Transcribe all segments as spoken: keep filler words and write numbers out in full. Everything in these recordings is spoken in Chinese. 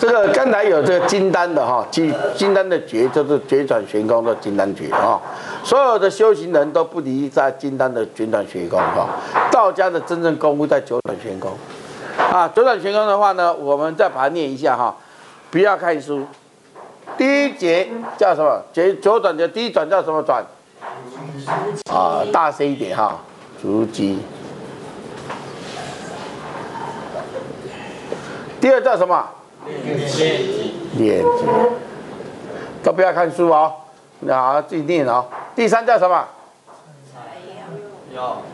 这个刚才有这个金丹的哈，金金丹的诀就是绝转玄功的金丹诀啊。所有的修行人都不离在金丹的绝转玄功哈。道家的真正功夫在九转玄功啊。九转玄功的话呢，我们再把它念一下哈，不要看书。第一节叫什么？九九转的第一转叫什么转？啊，大声一点哈，足基。第二叫什么？练级。练级。都不要看书哦，好自己念哦。第三叫什么？药。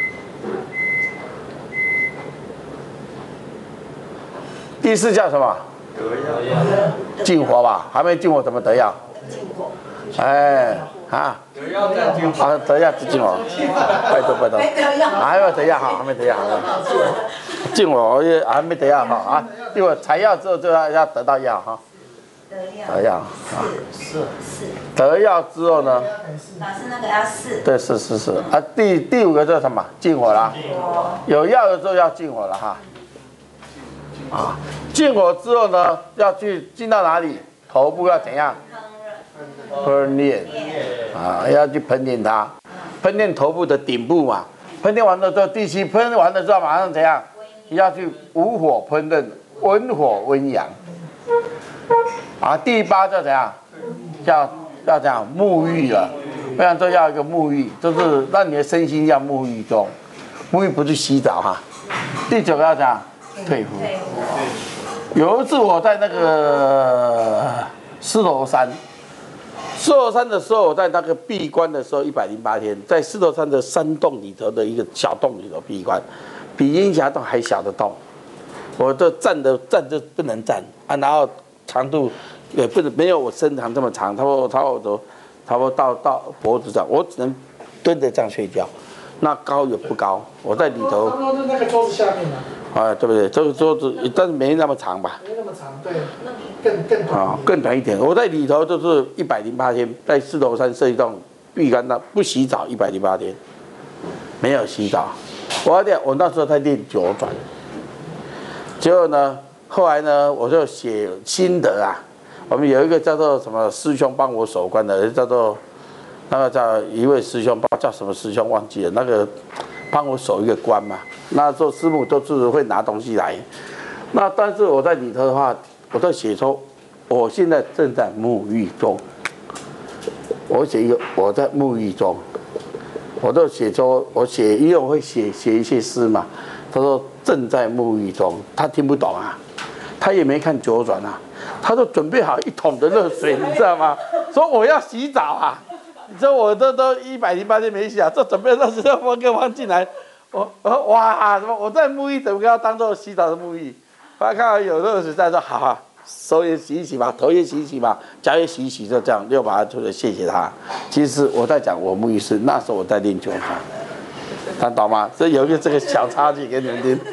第四叫什么？得药。净火吧，还没净火怎么得药？净火。哎啊。得药再净火。啊，得药再净火。拜托拜托。还没有得药哈，还没得药。净火也还没得药哈啊，一会儿采药之后就要要得到药哈。得药啊。是是。得药之后呢？老师那个要四。对，是是是啊。第第五个叫什么？净火啦。有药的时候要净火了哈。啊，净火之后呢，要去进到哪里？头部要怎样？烹炼。啊，要去烹炼它，烹炼头部的顶部嘛。烹炼完了之后，第七烹完了之后，马上怎样？要去无火烹饪，温火温阳。啊，第八叫怎样？叫要怎样？沐浴了。非常重要一个沐浴，就是让你的身心要沐浴中。沐浴不是洗澡哈。第九个要怎样？退服。有一次我在那个狮头山，狮头山的时候，我在那个闭关的时候，一百零八天，在狮头山的山洞里头的一个小洞里头闭关，比鹰峡洞还小的洞。我这站的站就不能站啊，然后长度也不能没有我身长这么长，差不多差不多差不多到到脖子上，我只能蹲着这样睡觉。那高也不高，我在里头。差不多那个桌子下面啊。啊，对不对？这个桌子，但是没那么长吧？没那么长，对，更更短。啊，更短一点。我在里头就是一百零八天，在狮头山设一洞闭关到不洗澡一百零八天，没有洗澡。我要练，我那时候在练九转。结果呢，后来呢，我就写心得啊。我们有一个叫做什么师兄帮我守关的，叫做那个叫一位师兄，不知道叫什么师兄忘记了，那个帮我守一个关嘛。那时候师母都是会拿东西来，那但是我在里头的话，我都写说，我现在正在沐浴中。我写一个我在沐浴中，我都写说，我写因为我会写写一些诗嘛。他说正在沐浴中，他听不懂啊，他也没看九转啊，他就准备好一桶的热水，你知道吗？说我要洗澡啊，你说我这都一百零八天没洗啊，这准备热水要放给放进来。我我说哇，什么？我在沐浴，怎么要当做洗澡的沐浴？后来看到有热水在说，好啊，手也洗一洗吧，头也洗一洗吧，脚也洗一洗，就这样，又把它出来，谢谢他。其实我在讲我沐浴是那时候我在练九转，看懂吗？这有一个这个小插曲给你们听。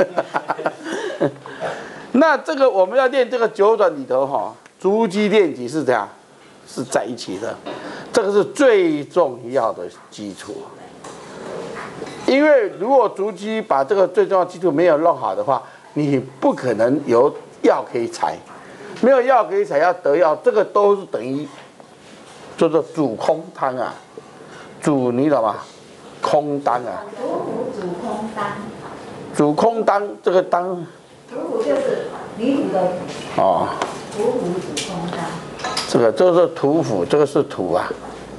那这个我们要练这个九转里头哈，足基练级是这样，是在一起的，这个是最重要的基础。因为如果足基把这个最重要的基础没有弄好的话，你不可能有药可以采，没有药可以采，要得药，这个都是等于叫做主空汤啊，主你懂吗？空当啊。土府主空当。主空当这个当。土府就是泥土的土。哦。土府主空当。这个就是土府，这个是土啊。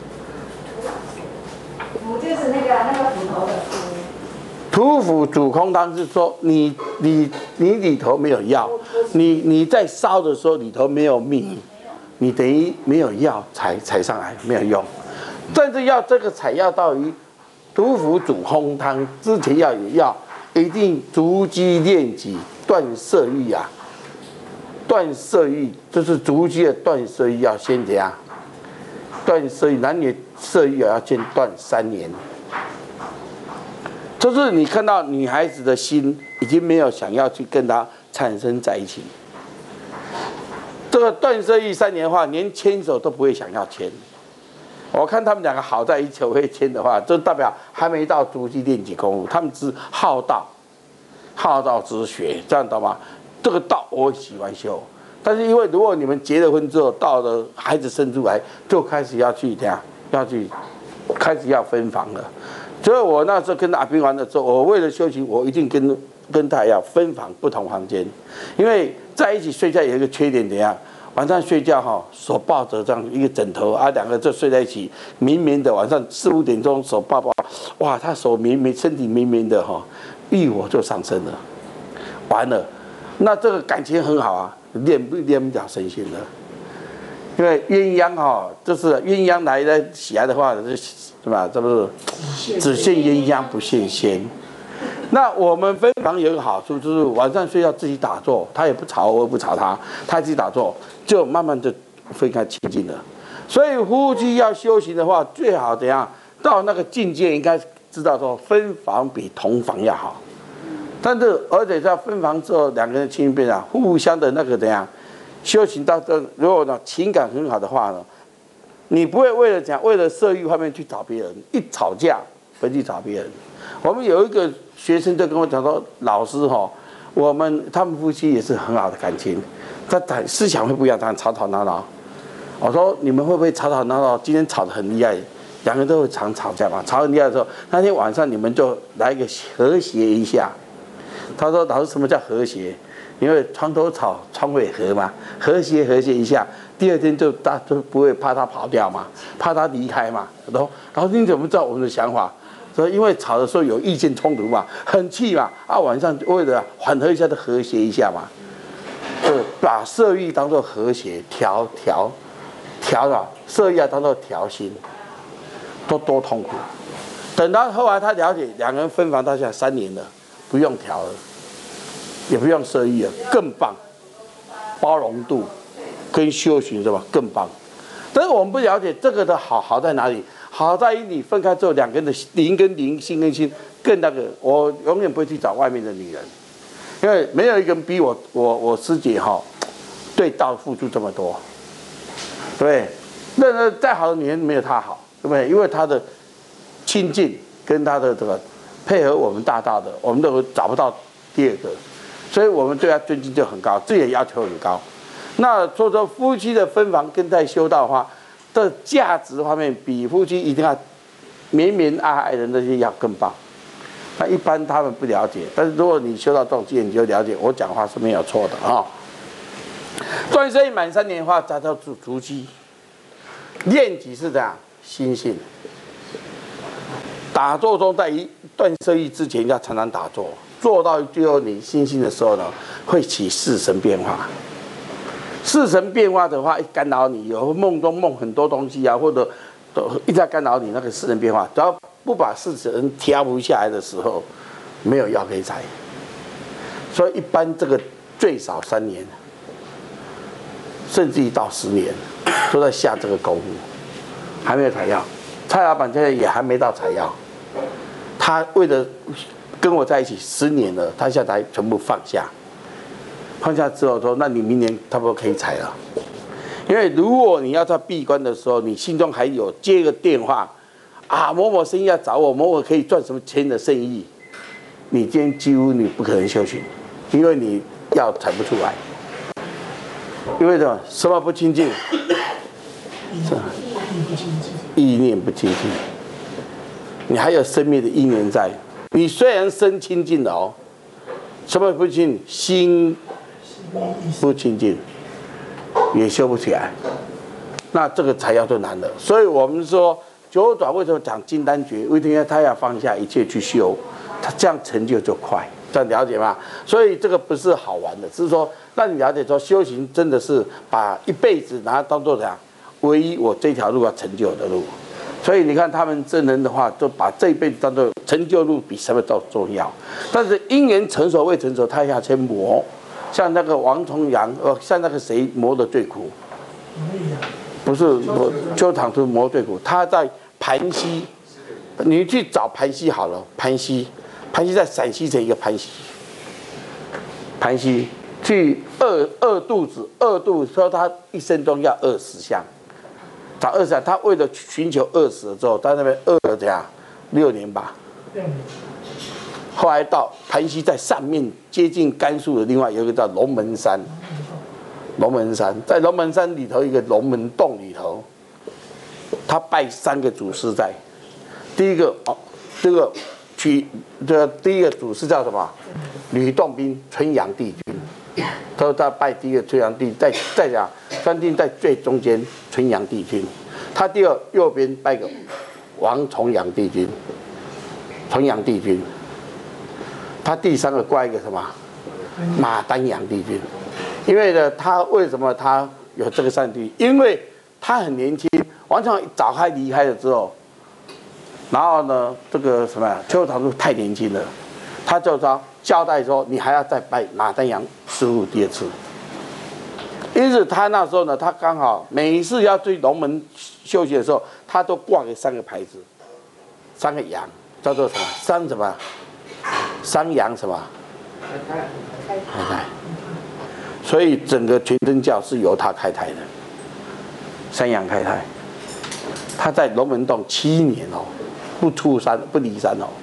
土就是那个那个斧头的斧。土府主空当是说你你你里头没有药，你你在烧的时候里头没有蜜，你等于没有药采采上来没有用。但是要这个采药到于土府主空汤之前要有药，一定足基练级断色欲啊，断色欲就是足基的断色欲要先怎样？断色欲，男女色欲也要先断三年。就是你看到女孩子的心已经没有想要去跟她产生在一起，这个断色欲三年的话，连牵手都不会想要牵。我看他们两个好在一起会牵的话，就代表还没到足基练级功夫，他们只好道，好道之学，这样懂吗？这个道我喜欢修， 但是因为如果你们结了婚之后，到了孩子生出来，就开始要去怎样，要去开始要分房了。所以我那时候跟阿斌玩的时候，我为了修行，我一定跟跟他要分房不同房间，因为在一起睡觉有一个缺点怎样？晚上睡觉哈，手抱着这样一个枕头啊，两个就睡在一起，绵绵的。晚上四五点钟手抱抱，哇，他手绵绵，身体绵绵的哈，欲火就上升了，完了，那这个感情很好啊。练不练不了神仙的，因为鸳鸯哈，就是鸳鸯来的起来的话，是是吧？这不是只羡鸳鸯不羡仙。那我们分房有一个好处，就是晚上睡觉自己打坐，他也不吵我，也不吵他，他自己打坐，就慢慢的分开清净了。所以夫妻要修行的话，最好怎样？到那个境界，应该知道说分房比同房要好。但是，而且在分房之后，两个人亲密变啊，互相的那个怎样修行到这，如果呢情感很好的话呢，你不会为了讲为了色欲方面去找别人，一吵架回去找别人。我们有一个学生就跟我讲说，老师哈，我们他们夫妻也是很好的感情，他谈思想会不一样，他吵吵闹闹。我说你们会不会吵吵闹闹？今天吵得很厉害，两个人都会常吵架嘛。吵很厉害的时候，那天晚上你们就来一个和谐一下。他说：“老师，什么叫和谐？因为床头吵，床尾和嘛，和谐和谐一下，第二天就大就不会怕他跑掉嘛，怕他离开嘛。然后，然后你怎么知道我们的想法？说因为吵的时候有意见冲突嘛，很气嘛，啊，晚上为了缓和一下，就和谐一下嘛，就把色欲当作和谐，调调调了，色欲要当作调心，多多痛苦。等到后来他了解，两个人分房到现在三年了。”不用调了，也不用色欲了，更棒，包容度跟修行是吧？更棒。但是我们不了解这个的好好在哪里？好在于你分开之后，两个人的灵跟灵，心跟心更那个。我永远不会去找外面的女人，因为没有一个人比我我我师姐哈对道付出这么多，对不对？那那再好的女人没有她好，对不对？因为她的亲近跟她的这个。配合我们大道的，我们都找不到第二个，所以我们对他尊敬就很高，自己的要求很高。那所以说夫妻的分房跟在修道的话，的价值方面比夫妻一定要绵绵爱爱的那些要更棒。那一般他们不了解，但是如果你修到这种境界，你就了解我讲话是没有错的啊。断舍离满三年的话，达到足足基，练己是这样心性。打坐中，在一断舍离之前，要常常打坐，做到最后你心性的时候呢，会起四神变化。四神变化的话，一干扰你，有梦中梦很多东西啊，或者一直在干扰你那个四神变化，只要不把四神调不下来的时候，没有药可以采。所以一般这个最少三年，甚至于到十年，都在下这个功夫，还没有采药。蔡老板现在也还没到采药。他为了跟我在一起十年了，他现在才全部放下。放下之后说：“那你明年差不多可以采了。”因为如果你要在闭关的时候，你心中还有接个电话啊，某某生意要找我，某某可以赚什么钱的生意，你今天几乎你不可能修行，因为你药采不出来。因为什么？什么不清净？意念不清净。你还有生命的因缘在，你虽然身清净了哦，什么不清净？心不清净，也修不起来。那这个才叫做难的。所以我们说九转为什么讲金丹诀？为什么他要放下一切去修？他这样成就就快，这样了解吗？所以这个不是好玩的，只是说让你了解说修行真的是把一辈子拿它当做怎样，唯一我这条路要成就的路。所以你看他们真人的话，就把这一辈子当做成就路比什么都重要。但是因缘成熟未成熟，他要先磨。像那个王重阳，呃，像那个谁磨得最苦？不是磨邱堂图磨最苦，他在盘溪，你去找盘溪好了，盘溪，盘溪在陕西城一个盘溪，盘溪去饿饿肚子，饿肚子说他一生中要饿十项。找饿死，他为了寻求饿死了之后，在那边饿了怎样六年吧。后来到盘溪在上面接近甘肃的另外有一个叫龙门山， 龙门山，在龙门山里头一个龙门洞里头，他拜三个祖师在。第一个哦，这个取这个第一个祖师叫什么？吕洞宾，春阳帝君。他说他拜第一个春阳帝，再再讲三帝在最中间，春阳帝君。他第二右边拜个王重阳帝君，重阳帝君。他第三个挂一个什么？马丹阳帝君。因为呢，他为什么他有这个三帝？因为他很年轻，王重阳早开离开了之后，然后呢，这个什么呀，邱长叔太年轻了，他就说交代说，你还要再拜马丹阳师傅第二次。因此他那时候呢，他刚好每一次要去龙门修行的时候，他都挂给三个牌子，三个羊，叫做什么？三什么？三羊什么？开台。开台。所以整个全真教是由他开台的，三羊开台。他在龙门洞七年哦，不出山不离山哦，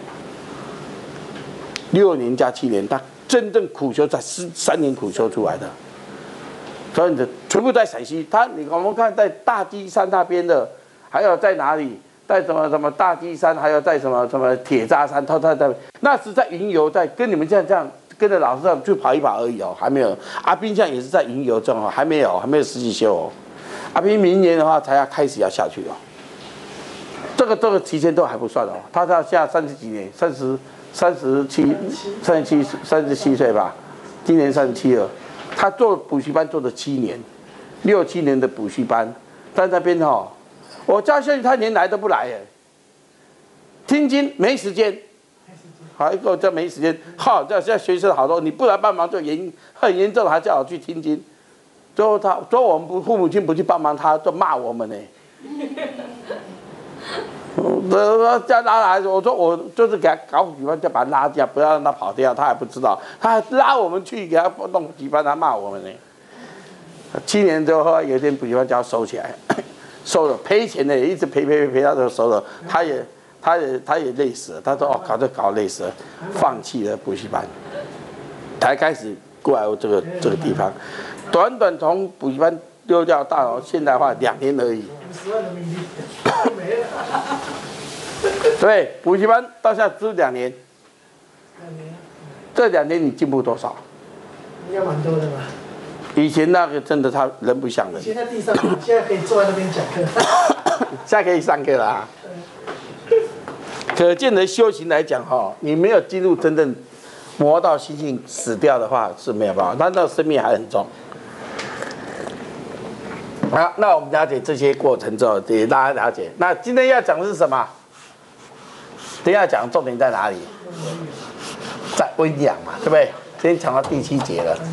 六年加七年，他真正苦修在十三年苦修出来的。所以全部在陕西，他你我们看在大基山那边的，还有在哪里，在什么什么大基山，还有在什么什么铁渣山，他他在那是在云游，在跟你们这样这样跟着老师上去跑一跑而已哦，还没有。阿斌现在也是在云游中哦，还没有还没有实际修哦。阿斌明年的话才要开始要下去哦。这个这个期间都还不算哦，他到现在三十几年，三十三十七三十七三十七岁吧，今年三十七了。他做补习班做了七年，六七年的补习班，在那边哦，我叫下去他连来都不来耶。听经没时间，好一个叫没时间，好叫叫学生好多，你不来帮忙就严很严重，还叫我去听经。最后他说我们不父母亲不去帮忙，他就骂我们呢。我叫拉来，我说我就是给他搞补习班，就把他拉掉，不要让他跑掉，他还不知道，他还拉我们去给他弄补习班，他骂我们呢。七年之后，后来有一天补习班叫他收起来，收了赔钱的，一直赔赔赔赔，他都收了，他也他也他也累死了，他说哦搞这搞累死了，放弃了补习班，才开始过来我这个这个地方，短短从补习班丢掉到现代化两年而已。五十万人民币没了。对，补习班到现在只有两年。两年。这两年你进步多少？应该蛮多的吧。以前那个真的他人不像人。以前在地上，现在可以坐在那边讲课。现在可以上课了啊。可见的修行来讲哈，你没有进入真正磨到心性死掉的话是没有办法，但那生命还很重。好，那我们了解这些过程之后，给大家了解。那今天要讲的是什么？等一下讲重点在哪里？在温养嘛，对不对？今天讲到第七节了，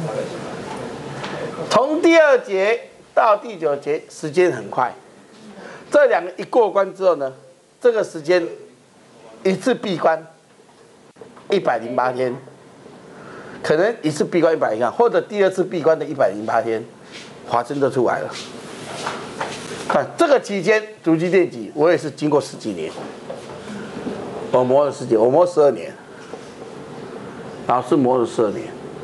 从第二节到第九节，时间很快。这两个一过关之后呢，这个时间一次闭关一百零八天，可能一次闭关一百零八，或者第二次闭关的一百零八天，法身就出来了。看这个期间，足基电极，我也是经过十几年，我磨了十几，我磨十二年，老师磨了十二年，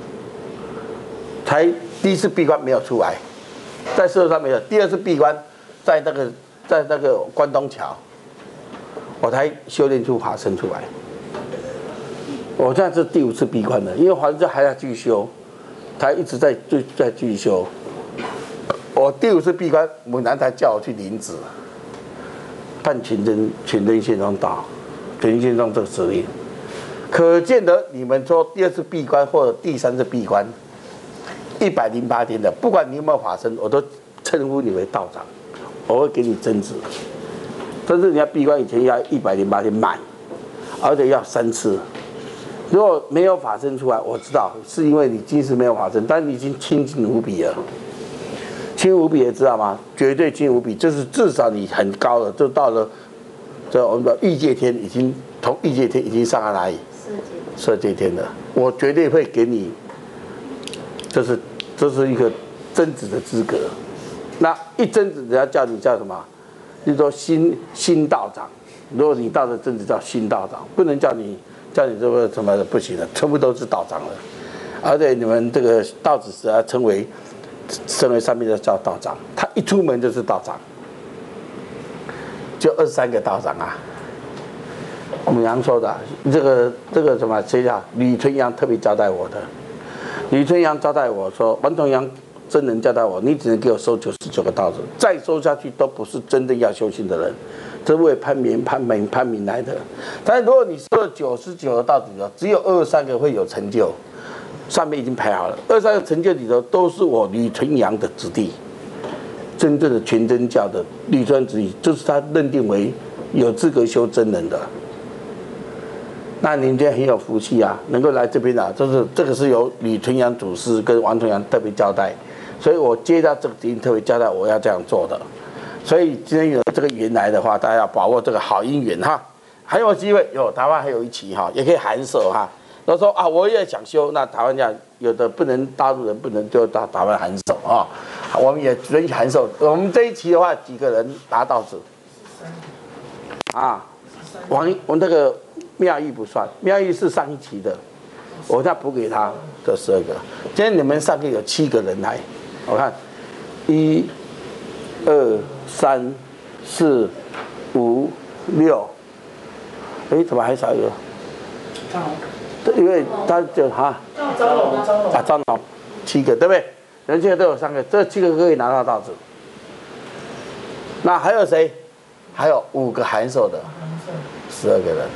才第一次闭关没有出来，在社会上没有，第二次闭关，在那个在那个关东桥，我才修炼出法身出来。我现在是第五次闭关了，因为法身还要继续修，才一直在在在继续修。我第五次闭关，猛男才叫我去领旨，判全真全真宪宗道，全真宪宗这个指令，可见得你们说第二次闭关或者第三次闭关，一百零八天的，不管你有没有法身，我都称呼你为道长，我会给你真旨。但是你要闭关以前要一百零八天满，而且要三次。如果没有法身出来，我知道是因为你今世没有法身，但你已经清净无比了。清无比也知道吗？绝对清无比，就是至少你很高了，就到了这我们的欲界天，已经从欲界天已经上到哪里？色界天了。我绝对会给你，这是这是一个真子的资格。那一真子，人家叫你叫什么？就是说新新道长。如果你到了真子叫新道长，不能叫你叫你这个什么的不行的，全部都是道长了。而且你们这个道子是要称为身为上面的叫道长，他一出门就是道长，就二十三个道长啊。母羊说的，这个这个什么谁呀？吕纯阳特别交代我的，吕纯阳交代我说，王重阳真人交代我，你只能给我收九十九个道子，再收下去都不是真正要修行的人，这是为攀名、攀名、攀名来的。但是如果你收了九十九个道子里头，只有二十三个会有成就，上面已经排好了，二十三个成就里头都是我吕纯阳的子弟，真正的全真教的吕纯子弟，就是他认定为有资格修真人的。那您今天很有福气啊，能够来这边啊，就是这个是由吕纯阳祖师跟王重阳特别交代，所以我接到这个指令特别交代我要这样做的，所以今天有这个缘来的话，大家要把握这个好姻缘哈。还有机会有台湾还有一期哈，也可以函授哈。他说啊，我也想修，那台湾这样有的不能，大陆人不能，就到台湾函授啊。我们也允许函授。我们这一期的话，几个人拿到子啊，王我那个。妙玉不算，妙玉是上一期的，我再补给他这十二个。今天你们上课有七个人来，我看，一、二、三、四、五、六，哎，怎么还少一个？因为他就哈，张龙，张龙啊，张龙，七个对不对？人现在都有三个，这七个可以拿到道子。那还有谁？还有五个函授的，十二个人。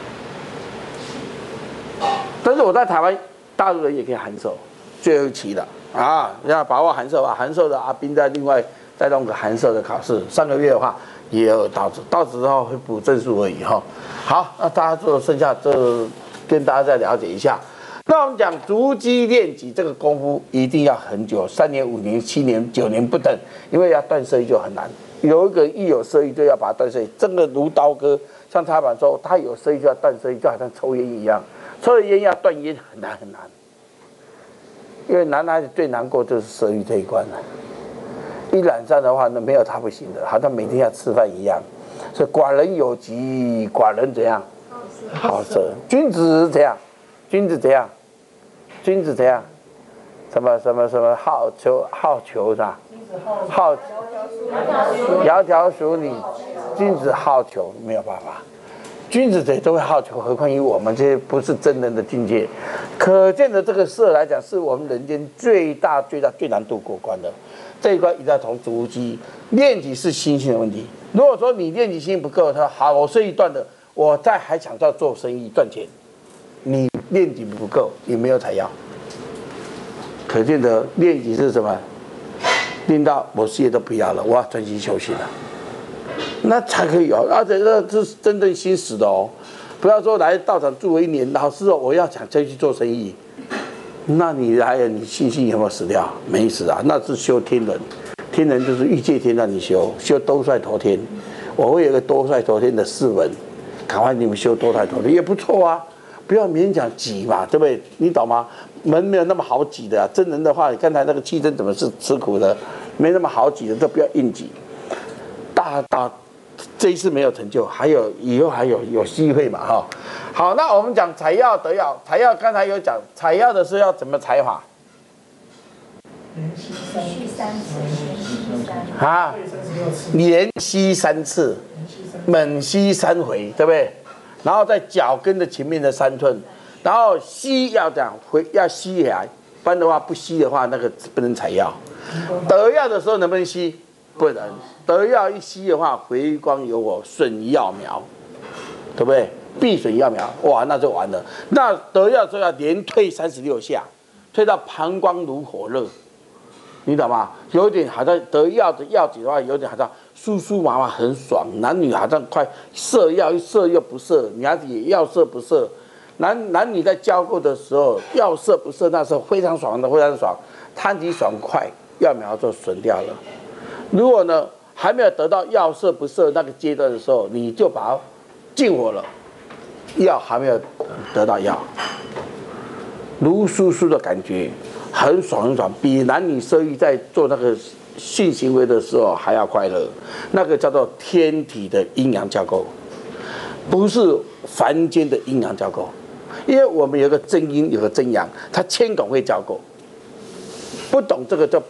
但是我在台湾，大陆人也可以函授，最后一期的啊，要把握函授啊，函授的阿斌再另外再弄个函授的考试，上个月的话也有道子，道子之后会补证书而已哈。好，那大家做剩下这跟大家再了解一下。那我们讲逐基练己这个功夫一定要很久，三年、五年、七年、九年不等，因为要断色欲就很难。有一个一有色欲就要把它断色欲，真的如刀割。像插板说，他有色欲就要断色欲，就好像抽烟一样。抽了烟要断烟很难很难，因为男孩子最难过就是色欲这一关了。一染上的话，那没有他不行的，好像每天要吃饭一样。所以寡人有疾，寡人怎样？好色。君子怎样？君子怎样？君子怎样？什么什么什么好求好求啥？好窈窕淑女，君子好逑，没有办法。君子谁都会好逑，何况于我们这些不是真人的境界。可见的这个色来讲，是我们人间最大、最大、最难度过关的。这一关一定要从逐基练己是心性的问题。如果说你练己心不够，他说好，我生意断的，我再还想要做生意赚钱，你练己不够，也没有采药。可见的练己是什么？练到我事业都不要了，我要专心修行了。那才可以哦，而且那是真正心死的哦，不要说来道场住了一年，老师说我要想再去做生意，那你来了，你信心有没有死掉？没死啊，那是修天人，天人就是欲界天让你修，修兜率陀天，我会有个兜率陀天的释文，赶快你们修兜率陀天也不错啊，不要勉强挤嘛，对不对？你懂吗？门没有那么好挤的、啊，真人的话，你刚才那个气真怎么是吃苦的，没那么好挤的，都不要硬挤，大大。这一次没有成就，还有以后还有有机会嘛哈。好，那我们讲采药得药，采药刚才有讲，采药的是要怎么采法？连续三次，啊，连吸三次，猛吸三回，对不对？然后在脚跟的前面的三寸，然后吸要这样回要吸起来，不然的话不吸的话，那个不能采药。得药的时候能不能吸？不能。得药一吸的话，回光有我，损药苗，对不对？必损药苗，哇，那就完了。那得药就要连退三十六下，退到膀胱如火热，你懂吗？有点好像得药的药剂的话，有点好像酥酥麻麻，很爽。男女好像快射药，一射又不射，女孩子也要射不射。男男女在交媾的时候，要射不射，那时候非常爽的，非常爽，贪极爽快，药苗就损掉了。如果呢？还没有得到药射不射那个阶段的时候，你就把它禁火了，药还没有得到药，如酥酥的感觉，很爽很爽，比男女色欲在做那个性行为的时候还要快乐。那个叫做天体的阴阳交媾，不是凡间的阴阳交媾，因为我们有个真阴，有个真阳，它千种会交媾。不懂这个就不懂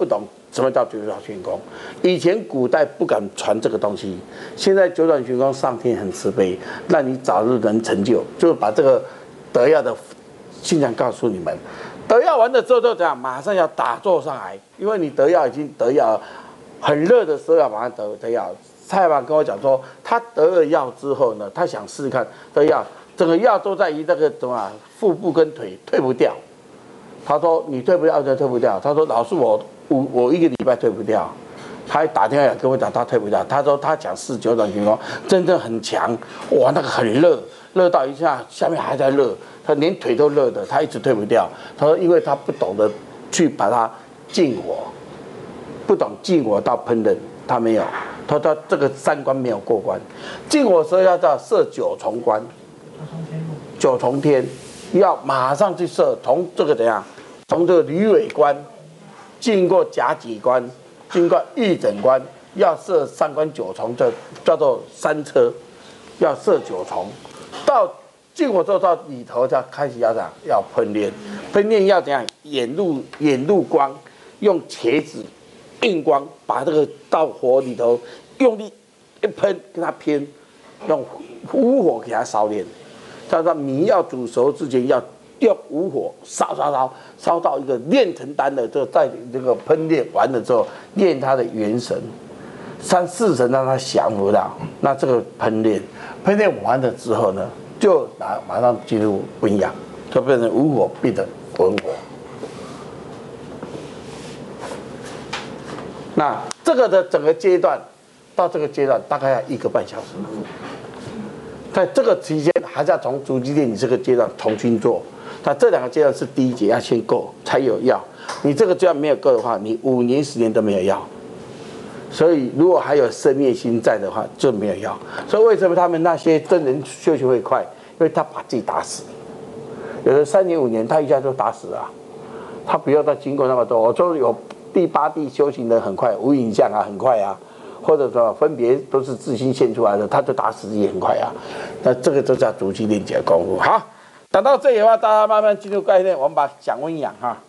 什么叫九转玄功？以前古代不敢传这个东西，现在九转玄功上天很慈悲，让你早日能成就，就把这个得药的现象告诉你们。得药完了之后就怎样？马上要打坐上来，因为你得药已经得药，很热的时候要马上得得药。蔡老板跟我讲说，他得了药之后呢，他想试试看得药，整个药都在于那个什么腹部跟腿退不掉。他说你退不掉就退不掉。他说老师我我我一个礼拜退不掉。他还打电话来跟我讲他退不掉。他说他讲试九转玄功真正很强，哇那个很热，热到一下下面还在热，他连腿都热的，他一直退不掉。他说因为他不懂得去把它净火，不懂净火到烹饪，他没有。他说这个三关没有过关，净火时候要到设九重关，九重天要马上去设，从这个怎样，从这个驴尾关，经过甲己关，经过玉枕关，要设三关九重，这叫做三车，要设九重。到净火之后到里头，再开始要怎样，要烹炼，烹炼要怎样，眼入眼入光，用茄子。硬光把这个到火里头用力一喷，跟它偏，用无火给它烧炼。他说米要煮熟之前要用无火烧烧烧，烧到一个炼成丹的，就在这个烹炼完了之后，炼它的元神，三四神让它降服到。那这个烹炼，烹炼完了之后呢，就马马上进入温养，就变成无火变成文火。那这个的整个阶段，到这个阶段大概要一个半小时。在这个期间，还是要从足基炼你这个阶段重新做。那这两个阶段是第一节要先够才有药，你这个阶段没有够的话，你五年十年都没有药。所以如果还有生灭心在的话，就没有药。所以为什么他们那些真人修行会快？因为他把自己打死。有的三年五年，他一下就打死了，他不要再经过那么多。我说有。第八地修行的很快，无影像啊，很快啊，或者说分别都是自心现出来的，他就打死也很快啊。那这个就叫足基炼解功夫。好，讲到这里的话，大家慢慢进入概念，我们把讲温养哈。